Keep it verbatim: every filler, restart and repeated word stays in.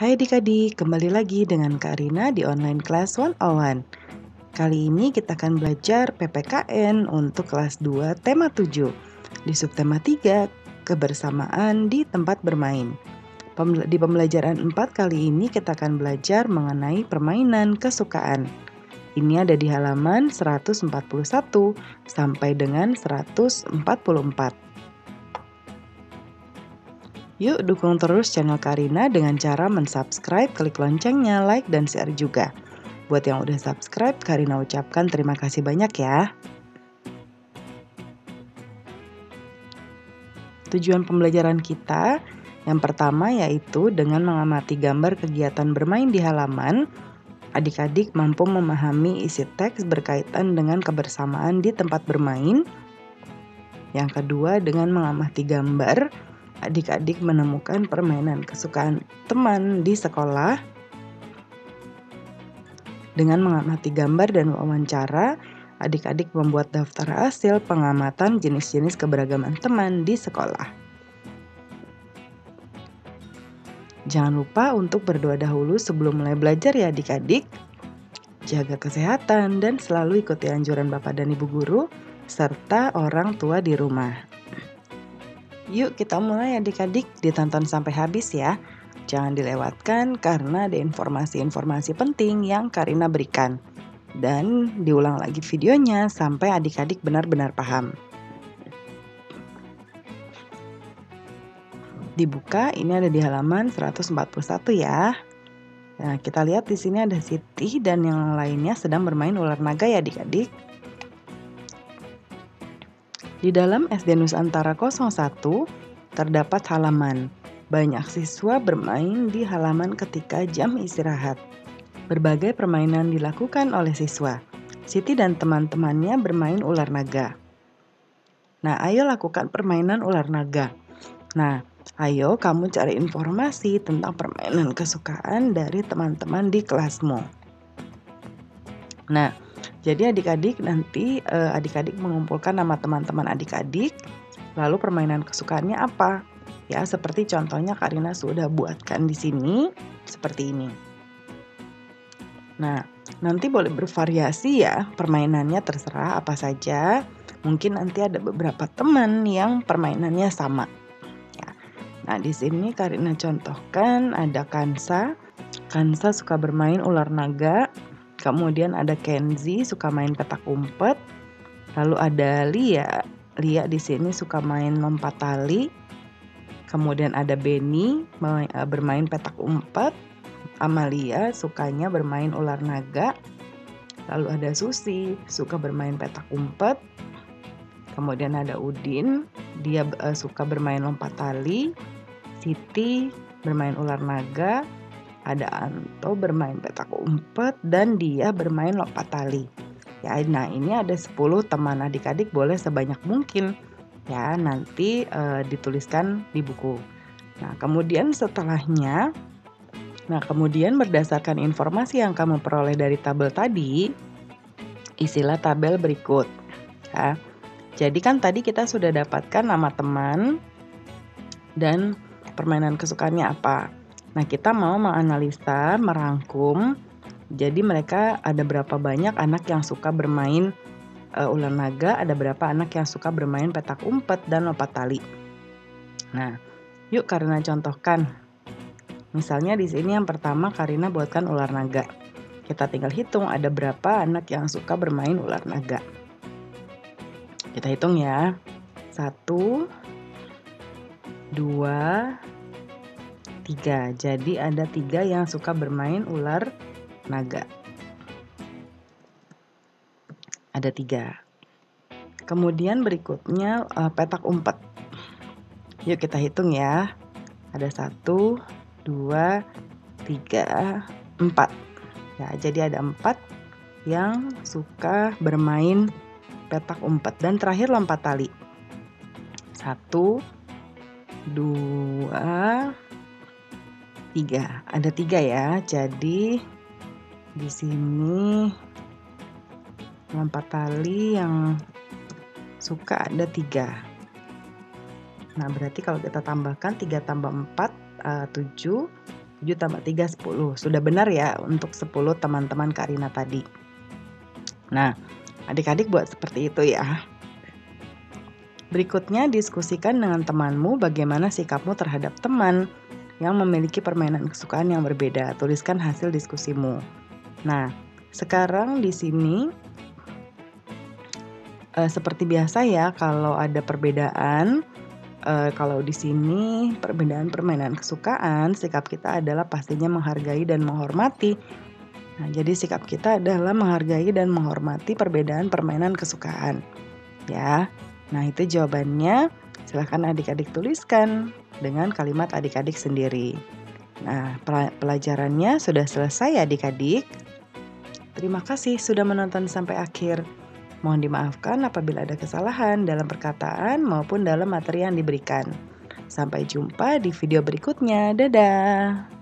Hai adik-adik, kembali lagi dengan Kak Rina di online class one oh one. Kali ini kita akan belajar P P K N untuk kelas dua tema tujuh. Di subtema tiga, kebersamaan di tempat bermain. Di pembelajaran empat kali ini kita akan belajar mengenai permainan kesukaan. Ini ada di halaman seratus empat puluh satu sampai dengan seratus empat puluh empat. Yuk dukung terus channel Karina dengan cara mensubscribe, klik loncengnya, like, dan share juga. Buat yang udah subscribe, Karina ucapkan terima kasih banyak ya. Tujuan pembelajaran kita yang pertama yaitu dengan mengamati gambar kegiatan bermain di halaman, adik-adik mampu memahami isi teks berkaitan dengan kebersamaan di tempat bermain. Yang kedua, dengan mengamati gambar, adik-adik menemukan permainan kesukaan teman di sekolah. Dengan mengamati gambar dan wawancara, adik-adik membuat daftar hasil pengamatan jenis-jenis keberagaman teman di sekolah. Jangan lupa untuk berdoa dahulu sebelum mulai belajar ya adik-adik. Jaga kesehatan dan selalu ikuti anjuran Bapak dan Ibu Guru serta orang tua di rumah. Yuk kita mulai adik-adik, ditonton sampai habis ya. Jangan dilewatkan karena ada informasi-informasi penting yang Karina berikan. Dan diulang lagi videonya sampai adik-adik benar-benar paham. Dibuka, ini ada di halaman seratus empat puluh satu ya. Nah, kita lihat di sini ada Siti dan yang lainnya sedang bermain ular naga ya adik-adik. Di dalam S D Nusantara nol satu terdapat halaman. Banyak siswa bermain di halaman ketika jam istirahat. Berbagai permainan dilakukan oleh siswa. Siti dan teman-temannya bermain ular naga. Nah, ayo lakukan permainan ular naga. Nah, ayo kamu cari informasi tentang permainan kesukaan dari teman-teman di kelasmu. Nah, jadi adik-adik nanti eh, adik-adik mengumpulkan nama teman-teman adik-adik, lalu permainan kesukaannya apa? Ya, seperti contohnya Karina sudah buatkan di sini seperti ini. Nah, nanti boleh bervariasi ya permainannya, terserah apa saja. Mungkin nanti ada beberapa teman yang permainannya sama. Ya. Nah, di sini Karina contohkan ada Kansa. Kansa suka bermain ular naga. Kemudian ada Kenzi suka main petak umpet. Lalu ada Lia. Lia di sini suka main lompat tali. Kemudian ada Benny bermain petak umpet. Amalia sukanya bermain ular naga. Lalu ada Susi suka bermain petak umpet. Kemudian ada Udin, dia uh, suka bermain lompat tali. Siti bermain ular naga. Ada Anto bermain petak umpet dan dia bermain lompat tali. Ya, nah ini ada sepuluh teman adik-adik, boleh sebanyak mungkin. Ya, nanti uh, dituliskan di buku. Nah, kemudian setelahnya, nah kemudian berdasarkan informasi yang kamu peroleh dari tabel tadi, isilah tabel berikut. Ya, jadi kan tadi kita sudah dapatkan nama teman dan permainan kesukaannya apa. Nah, kita mau menganalisa, merangkum, jadi mereka ada berapa banyak anak yang suka bermain uh, ular naga, ada berapa anak yang suka bermain petak umpet dan lompat tali. Nah, yuk Karina contohkan. Misalnya di sini yang pertama Karina buatkan ular naga. Kita tinggal hitung ada berapa anak yang suka bermain ular naga. Kita hitung ya. Satu, dua, tiga. Jadi ada tiga yang suka bermain ular naga. Ada tiga. Kemudian berikutnya uh, petak umpet. Yuk kita hitung ya. Ada satu, dua, tiga, empat. Ya, jadi ada empat yang suka bermain petak umpet. Dan terakhir lompat tali. Satu, dua, tiga, ada tiga ya. Jadi di sini lompat tali yang suka ada tiga. Nah berarti kalau kita tambahkan tiga tambah empat, tujuh. tujuh tambah tiga, sepuluh. Sudah benar ya untuk sepuluh teman-teman Karina tadi. Nah, adik-adik buat seperti itu ya. Berikutnya, diskusikan dengan temanmu bagaimana sikapmu terhadap teman yang memiliki permainan kesukaan yang berbeda. Tuliskan hasil diskusimu. Nah, sekarang di sini eh, seperti biasa ya, kalau ada perbedaan, eh, kalau di sini perbedaan permainan kesukaan, sikap kita adalah pastinya menghargai dan menghormati. Nah, jadi sikap kita adalah menghargai dan menghormati perbedaan permainan kesukaan. Ya. Nah, itu jawabannya. Silahkan adik-adik tuliskan dengan kalimat adik-adik sendiri. Nah, pelajarannya sudah selesai adik-adik. Terima kasih sudah menonton sampai akhir. Mohon dimaafkan apabila ada kesalahan dalam perkataan maupun dalam materi yang diberikan. Sampai jumpa di video berikutnya. Dadah!